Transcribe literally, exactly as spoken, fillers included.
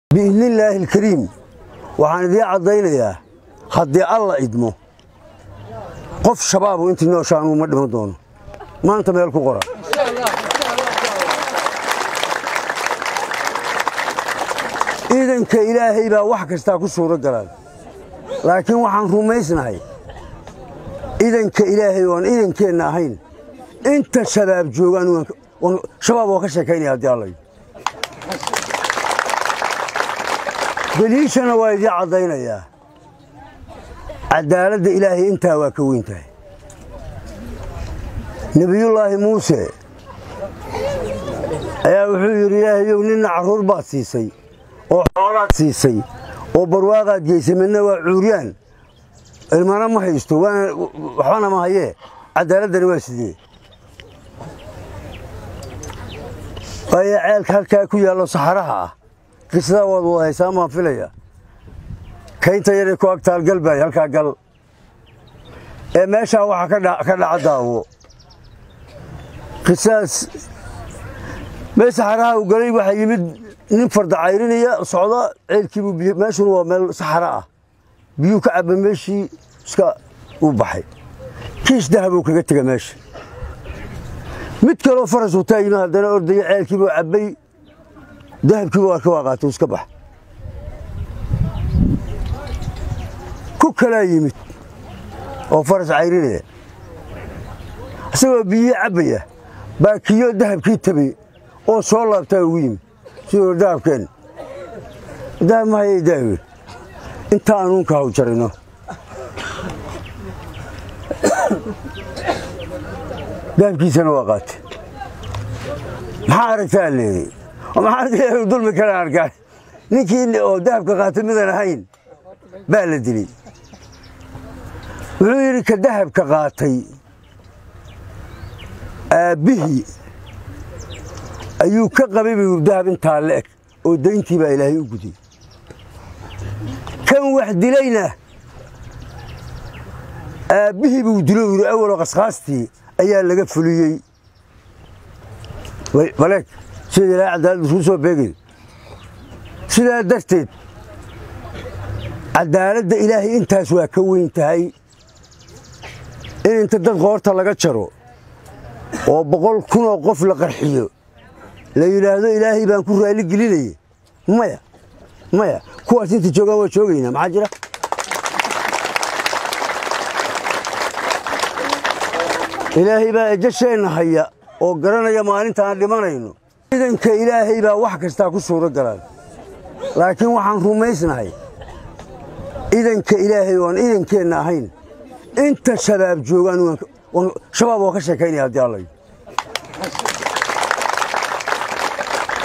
بإذن الله الكريم وحان ذي عضينيا حدي الله إدمو قف شباب وانت نوشان ومدمو دون ما انت ميلكو قرى إذن كإلهي با وحك استاكو سورة قلال لكن وحان رميسنا هاي إذن كإلهي وان إذن كينا هين انت شباب جوغان شباب وكشكيني هدي الله دليشنا وايدي عضينيا عدالة إلهي انت وكوينته نبي الله موسى يا وحي إلهي وننا عرور بات سيسي وحورات سيسي وبرواغات جيسي منا وعوريان المرأة ما هيستو وحانا ما هيه عدالة دلواسي ويا عيالك هالكاكو يالو صحراها قصة والله ساما فيليا كينتا يريكو أكتر قلبي هالكا قل إيه ماشا وحا كدا عداو قصاص ما صحراها وقريب وحا يمد نفرد عايرينيا صعودا عيلكيبو ماشا هو مال صحراء بيو كعب ماشي سكا وبحي كيش دهبو كغتغا ماشي mid kale oo faras u taagna hadana orday ceelkiiba cabay dahabkii waa ka waqaatay iska bax ku kala yimid oo faras cayrinaya asagoo biyo cabaya baakiyo dahabkii tabay oo soo laabtay ugu yimid sidoo dahabkeen dahab ma hay daawi inta aanu ka u jarino dahabkiisana waa qaatay maxaa aragtaa leeyahay maxaa aragtaa dulmi kala arkaa ninkii oo dahabka qaatay midaan ahayn baa la dilay wuxuu yidhi ka dahabka qaatay aabbihii ayuu ka qabay buu dahab intaa la eg oo dayntii baa ilaahay u gudiyey kan wax dilayna aabbihii buu dilay yidhi awal oo qasqaastii ayaa laga fuliyey balek sida ilaahay cadaalad isku soo beegay sidaa darteed cadaaladda ilaahay intaas waa ka weyn tahay in inta dad qoorta laga jaro oo boqol kun oo qof la qarxiyo la yidhaahdo ilaahay baan ku raali gelinayay maya maya kuwaas inta joogaan waa joogaynaa maxaa jira ilaahay baa ajasheenna haya oo garanaya maalinta aan dhimanayno idanka ilaahay baa wax kastaa ku suuro galaan laakiin waxaan rumaysnahay idanka ilaahay waan idankeenna ahayn inta shabaab joogaan shabaab oo ka sheekaynaya haddii alla